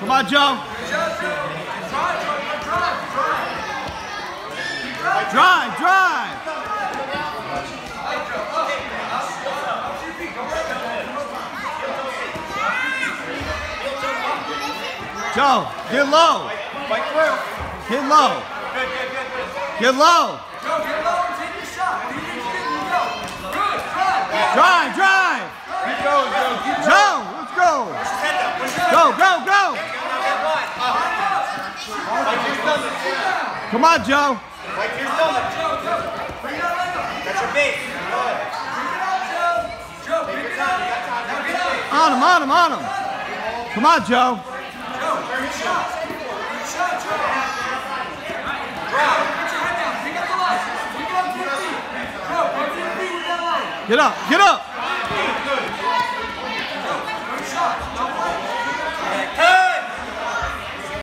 Come on, Joe. Drive, drive. Joe, get low. Get low. Get low. Drive, drive. Keep going, Joe. Keep going. Joe, let's go. Go, go, go. Come on, Joe. Like your stomach. That's your base. On him, on him, on him. Come on, Joe. Get up, get up.